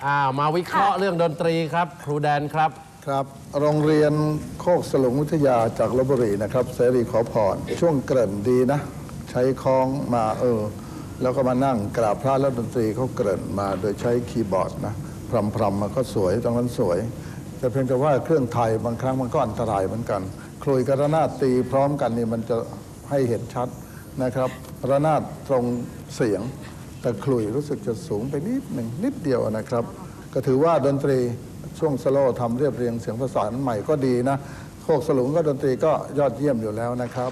มาวิเคราะห์เรื่องดนตรีครับครูแดนครับครับโรงเรียนโคกสลุงวิทยาจากลพบุรีนะครับเสรีขอพรช่วงเกริ่นดีนะใช้คล้องมาแล้วก็มานั่งกราบพระแล้วดนตรีเขาเกริ่นมาโดยใช้คีย์บอร์ดนะพรำมันก็สวยตรงนั้นสวยแต่เพียงแต่ว่าเครื่องไทยบางครั้งมันก็อันตรายเหมือนกันคลุยกับระนาดตีพร้อมกันนี่มันจะให้เห็นชัดนะครับระนาดตรงเสียงแต่คลุยรู้สึกจะสูงไปนิดหนึ่งนิดเดียวนะครับก็ถือว่าดนตรีช่วงสโลว์ทำเรียบเรียงเสียงประสานใหม่ก็ดีนะโคกสลุงก็ดนตรีก็ยอดเยี่ยมอยู่แล้วนะครับ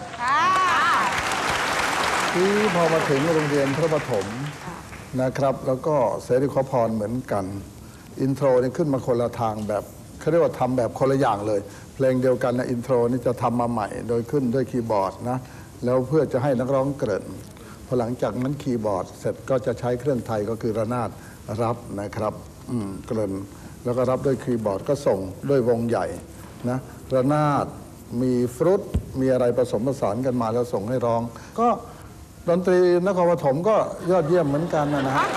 ที่พอมาถึงโรงเรียนพระปฐมนะครับแล้วก็เสรีขอพรเหมือนกันอินโทรนี่ขึ้นมาคนละทางแบบเขาเรียกว่าทำแบบคนละอย่างเลยเพลงเดียวกันนะอินโทรนี่จะทำมาใหม่โดยขึ้นด้วยคีย์บอร์ดนะแล้วเพื่อจะให้นักร้องเกริ่นพอหลังจากนั้นคีย์บอร์ดเสร็จก็จะใช้เครื่องไทยก็คือระนาดรับนะครับเกริ่นแล้วก็รับด้วยคีย์บอร์ดก็ส่งด้วยวงใหญ่นะระนาดมีฟรุตมีอะไรผสมผสานกันมาแล้วส่งให้ร้องก็ดนตรีนครปฐมก็ยอดเยี่ยมเหมือนกันนะฮะ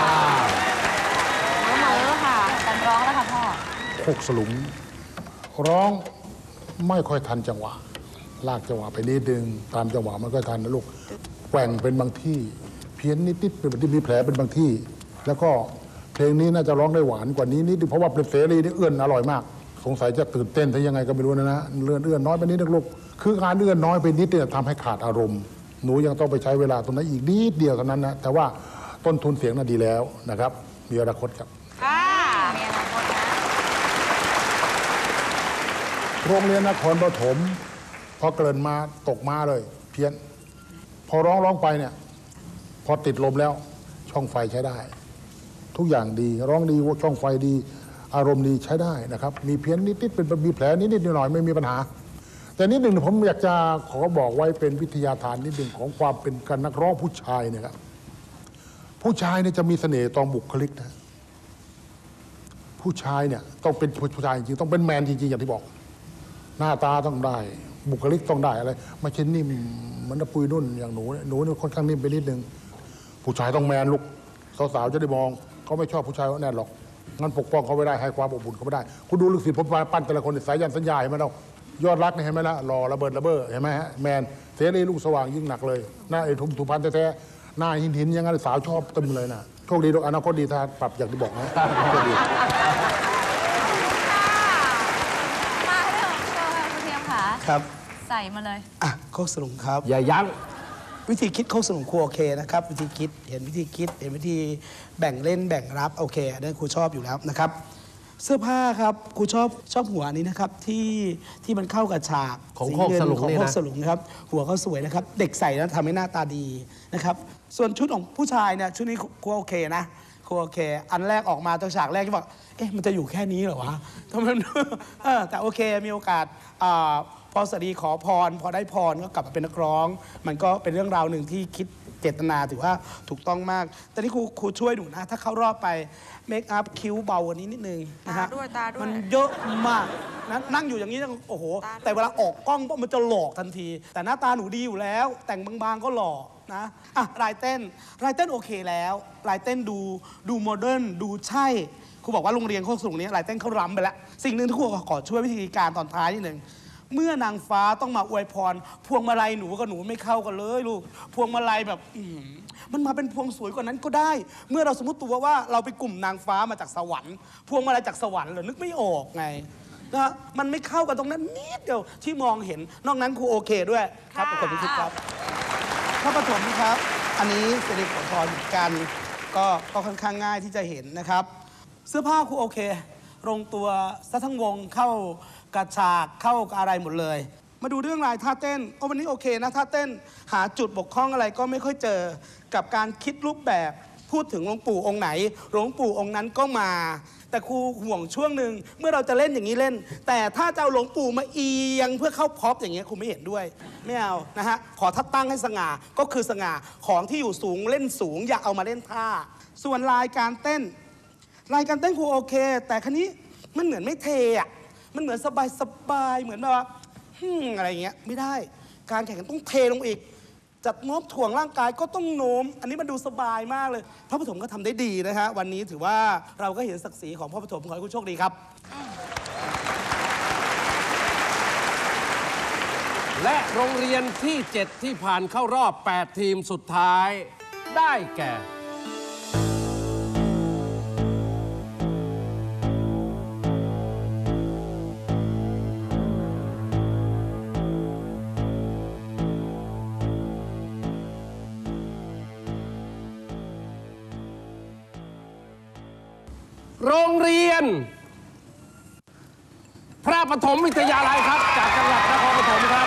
ค่ะการร้องแล้วค่ะพ่อโคกสลุงร้องไม่ค่อยทันจังหวะลากจังหวะไปนิดนึงตามจังหวะมันก็ทันนะลูกแกว่งเป็นบางที่เพี้ยนนิดๆเป็นบางที่มีแผลเป็นบางที่แล้วก็เพลงนี้น่าจะร้องได้หวานกว่านี้นิดเพราะว่าเป็นเสรีนี่เอื้อนอร่อยมากสงสัยจะตื่นเต้นถ้ายังไงก็ไม่รู้นะเอื้อนน้อยไปนิดนึงลูกคือการเอื้อนน้อยไปนิดเนี่ยทำให้ขาดอารมณ์หนูยังต้องไปใช้เวลาตรงนั้นอีกนิดเดียวเท่านั้นนะแต่ว่าต้นทุนเสียงน่ะดีแล้วนะครับมีอนาคตครับมีอนาคตนะโรงเรียนนครปฐมพอเกริ่นมาตกมาเลยเพี้ยนพอร้องไปเนี่ยพอติดลมแล้วช่องไฟใช้ได้ทุกอย่างดีร้องดีช่องไฟดีอารมณ์ดีใช้ได้นะครับมีเพี้ยนนิดๆเป็นมีแผลนิดๆหน่อยๆไม่มีปัญหาแต่นิดหนึ่งผมอยากจะขอบอกไว้เป็นวิทยาทานนิดหนึ่งของความเป็นการนักร้องผู้ชายเนี่ยครับผู้ชายเนี่ยจะมีเสน่ห์ตอนบุคลิกนะผู้ชายเนี่ยต้องเป็นผู้ชายจริงต้องเป็นแมนจริงๆอย่างที่บอกหน้าตาต้องได้บุคลิกต้องได้อะไรไม่ใช่นิ่มเหมือนปุยนุ่นอย่างหนูเนี่ยค่อนข้างนิ่มไปนิดนึงผู้ชายต้องแมนลูกสาวๆจะได้มองเขาไม่ชอบผู้ชายแน่หรอกงั้นปกป้องเขาไม่ได้ให้ความอบอุ่นเขาไม่ได้คุณดูลูกศิษย์ผมปั้นแต่ละคนสายยันสัญญาเห็นไหมเรายอดรักนี่เห็นไหมล่ะหล่อระเบิดระเบ้อเห็นไหมฮะแมนเสรีลูกสว่างยิ่งหนักเลยหน้าไอ้ทุมสุพรรณแท้ๆหน้าหินอย่างนั้นสาวชอบเต็มเลยนะโชคดีอนาคตดีถ้าปรับอย่างที่บอกนะโชคดีมาเรื่องโชว์ค่ะคุณเทียมค่ะครับใส่มาเลยโคกสลุงครับอย่ายั้งวิธีคิดโคกสลุงครูโอเคนะครับวิธีคิดเห็นวิธีคิดเห็นวิธีแบ่งเล่นแบ่งรับโอเคอันนั้นครูชอบอยู่แล้วนะครับเสื้อผ้าครับครูชอบหัวนี้นะครับที่มันเข้ากับฉากของโคกสลุงนี่นะของโคกสลุงครับหัวเขาสวยนะครับเด็กใส่แล้วทำให้หน้าตาดีนะครับส่วนชุดของผู้ชายเนี่ยชุดนี้ครูโอเคนะครูโอเคอันแรกออกมาตอนฉากแรกที่บอกมันจะอยู่แค่นี้เหรอวะทำไมแต่โอเคมีโอกาสพอสดีขอพรพอได้พรก็กลับมาเป็นนักร้องมันก็เป็นเรื่องราวหนึ่งที่คิดเจตนาถือว่าถูกต้องมากแต่นี่ครูช่วยหนูนะถ้าเข้ารอบไปเมคอัพคิ้วเบากว่านี้นิดนึงนะฮะตาด้วยมันเยอะมากนะนั่งอยู่อย่างนี้โอ้โหแต่เวลาออกกล้องมันจะหลอกทันทีแต่หน้าตาหนูดีอยู่แล้วแต่งบางๆก็หล่อนะลายเต้นโอเคแล้วลายเต้นดูโมเดิร์นดูใช่ครูบอกว่าโรงเรียนโคกสลุงนี้ลายเต้นเขาล้ำไปแล้วสิ่งหนึ่งที่ครูขอช่วยวิธีการตอนท้ายนิดนึงเมื่อนางฟ้าต้องมาอวยพรพวงมาลัยหนูกับหนูไม่เข้ากันเลยลูกพวงมาลัยแบบมันมาเป็นพวงสวยกว่านั้นก็ได้เมื่อเราสมมติตัวว่าเราเป็นกลุ่มนางฟ้ามาจากสวรรค์พวงมาลัยจากสวรรค์เหรอนึกไม่ออกไงนะมันไม่เข้ากันตรงนั้นนิดเดียวที่มองเห็นนอกนั้นครูโอเคด้วยครับขอบคุณครับพระปฐมครับอันนี้เสด็จขอพรเหมือนกันก็ค่อนข้างง่ายที่จะเห็นนะครับเสื้อผ้าครูโอเคลงตัวซะทั้งวงเข้ากระฉากเข้าอะไรหมดเลยมาดูเรื่องลายท่าเต้นวันนี้โอเคนะท่าเต้นหาจุดบกพร่องอะไรก็ไม่ค่อยเจอกับการคิดรูปแบบพูดถึงหลวงปู่องค์ไหนหลวงปู่องค์นั้นก็มาแต่ครูห่วงช่วงหนึ่งเมื่อเราจะเล่นอย่างนี้เล่นแต่ถ้าจะเอาหลวงปู่มาเอียงเพื่อเข้าพ็อปอย่างเงี้ยครูไม่เห็นด้วยไม่เอานะฮะขอท่าตั้งให้สง่าก็คือสง่าของที่อยู่สูงเล่นสูงอย่าเอามาเล่นท่าส่วนลายการเต้นครูโอเคแต่ครั้นี้มันเหมือนไม่เทอ่ะมันเหมือนสบายเหมือนแบบว่าอะไรเงี้ยไม่ได้การแข่งขันต้องเทลงอีกจัดโน้มถ่วงร่างกายก็ต้องโน้ม อันนี้มันดูสบายมากเลยพระปฐมก็ทำได้ดีนะฮะวันนี้ถือว่าเราก็เห็นศักดิ์ศรีของพระปฐมขอให้คุณโชคดีครับและโรงเรียนที่ 7 ที่ผ่านเข้ารอบ 8 ทีมสุดท้ายได้แก่ โรงเรียน พระปฐมวิทยาลัยครับ จากจังหวัดนครปฐมครับ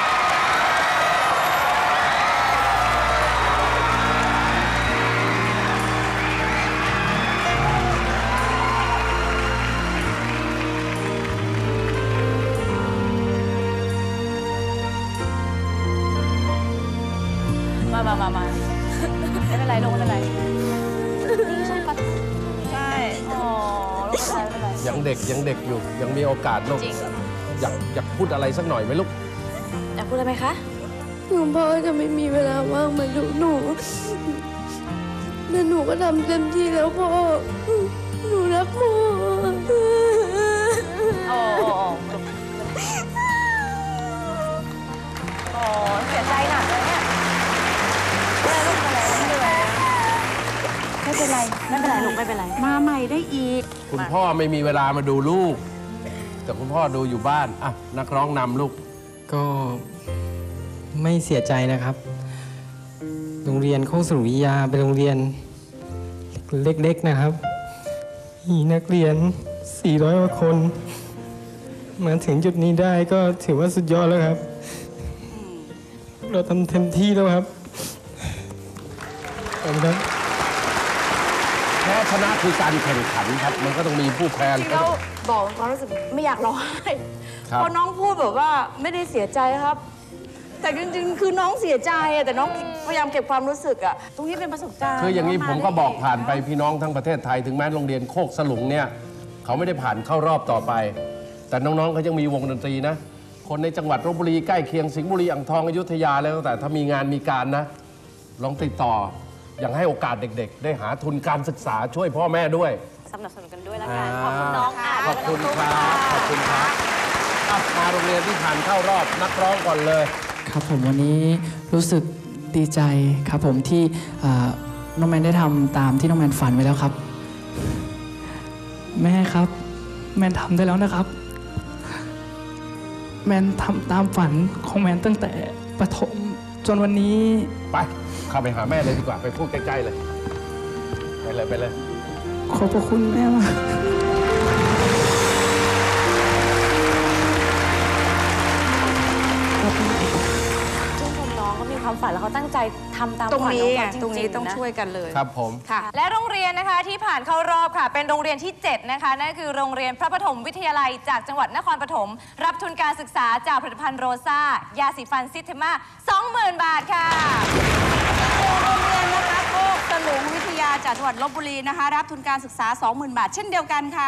มาไม่เป็นไรลงไม่เป็นไรนี่ใช่ปะใช่อ๋อลงไม่เป็นไรยังเด็กอยู่ยังมีโอกาสลูกจริงอยากพูดอะไรสักหน่อยไหมลูกอยากพูดอะไรไหมคะคุณพ่อจะไม่มีเวลาว่างมาดูหนูแต่หนูก็ทำเต็มที่แล้วพ่อ หนูรักพ่อโอ้โอ้เสียใจหนักเลยเนี่ยไม่เป็นไรลูกไม่เป็นไรมาใหม่ได้อีกคุณพ่อไม่มีเวลามาดูลูก แต่คุณพ่อดูอยู่บ้านอ่ะนักร้องนำลูกก็ไม่เสียใจนะครับ โรงเรียนโคกสรุวิทยาเป็นโรงเรียนเล็กๆนะครับ มีนักเรียน 400 กว่าคน มาถึงจุดนี้ได้ก็ถือว่าสุดยอดแล้วครับ เราทำเต็มที่แล้วครับขอบคุณครับแพ้ชนะคือการแข่งขันครับ มันก็ต้องมีผู้แพ้จริงแล้วบอกความรู้สึกไม่อยากร้องไห้ครับเพราะน้องพูดแบบว่าไม่ได้เสียใจครับ แต่จริงๆคือน้องเสียใจอะแต่น้องพยายามเก็บความรู้สึกอะตรงนี้เป็นประสบการณ์คืออย่างนี้น้ผมก็บอกผ่านไปพี่น้องทั้งประเทศไทยถึงแม้โรงเรียนโคกสลุงเนี่ยเขาไม่ได้ผ่านเข้ารอบต่อไป แต่น้องๆเขายังมีวงดนตรีนะ คนในจังหวัดลพบุรีใกล้เคียงสิงห์บุรีอ่างทองอยุธยาแล้วแต่ถ้ามีงานมีการนะ ลองติดต่ออย่างให้โอกาสเด็กๆ ได้หาทุนการศึกษาช่วยพ่อแม่ด้วยสนับสนุนกันด้วยละกันขอบคุณน้องอ่ะขอบคุณครับขอบคุณครับอ่ะมาโรงเรียนที่ผ่านเข้ารอบนักร้องก่อนเลยครับผมวันนี้รู้สึกดีใจครับผมที่น้องแมนได้ทำตามที่น้องแมนฝันไว้แล้วครับ แม่ครับแมนทำได้แล้วนะครับ แมนทำตามฝันของแมนตั้งแต่ประถมจนวันนี้ไปเข้าไปหาแม่เลยดีกว่าไปพูดใกล้ๆเลยไปเลยขอบพระคุณแม่มากชื่นชมน้องเขามีความฝันแล้วเขาตั้งใจทำตามตรงฝันนี้ของไงเขาจริงๆตรงนี้ต้องนะช่วยกันเลยครับผมค่ะและโรงเรียนนะคะที่ผ่านเข้ารอบค่ะเป็นโรงเรียนที่ 7 นะคะนั่นคือโรงเรียนพระปฐมวิทยาลัยจากจังหวัดนครปฐมรับทุนการศึกษาจากผลิตภัณฑ์โรซ่ายาสีฟันซิสเทมา 20,000 บาทค่ะโรงเรียนนะคะโคกสลุงวิทยาจากจังหวัดลพบุรีนะคะ รับทุนการศึกษา 20,000 บาท เช่นเดียวกันค่ะ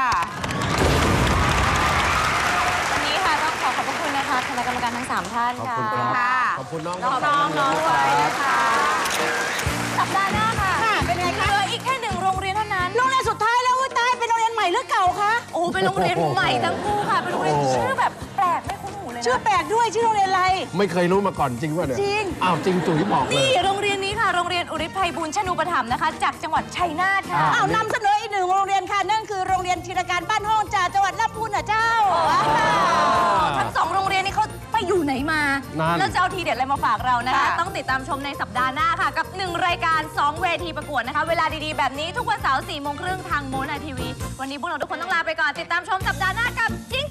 วันนี้ค่ะต้องขอบพระคุณนะคะคณะกรรมการทั้ง 3 ท่านขอบค่ะคุณครับ ขอบคุณน้องด้วยนะคะสัปดาห์หน้าค่ะเป็นไงคะเหลืออีกแค่1โรงเรียนเท่านั้นโรงเรียนสุดท้ายแล้วอุ๊ยตายเป็นโรงเรียนใหม่หรือเก่าคะโอ้เป็นโรงเรียนใหม่ทั้งคู่ค่ะเป็นโรงเรียนที่ชื่อแบบแปลกไม่คุ้นหูเลยนะชื่อแปลกด้วยชื่อโรงเรียนอะไรไม่เคยรู้มาก่อนจริงป่ะเนี่ยจริงอ้าวจริงจุ๋ยบอกเลยนี่โรงเรียนนี้ค่ะโรงเรียนอุริไพบูลย์ชนูปถัมภ์นะคะ จากจังหวัดชัยนาทค่ะอ้าวนำเสนออีก1โรงเรียนค่ะ นั่นคือโรงเรียนธีรการบ้านห้องจากจังหวัดลำพูนอ่ะเจ้าทั้ง2โรงเรียนนี้เขาไปอยู่ไหนมานั่นแล้วจะเอาทีเด็ดอะไรมาฝากเรานะคะค่ะต้องติดตามชมในสัปดาห์หน้าค่ะ กับ 1 รายการ 2 เวทีประกวดนะคะ เวลาดีๆ แบบนี้ทุกวันเสาร์ 4 โมงครึ่งทางโมนาทีวี วันนี้พวกเราทุกคนต้องลาไปก่อน ติดตามชมสัปดาห์หน้ากับจิ้ง